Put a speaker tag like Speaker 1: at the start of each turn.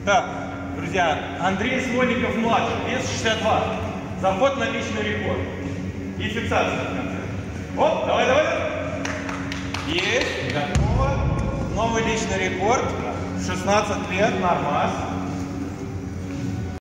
Speaker 1: Так, друзья, Андрей Слоников младший, вес 62. Заход на личный рекорд. И фиксация в конце. Оп, давай, давай. Есть, готово. Новый личный рекорд. 16 лет, нормас.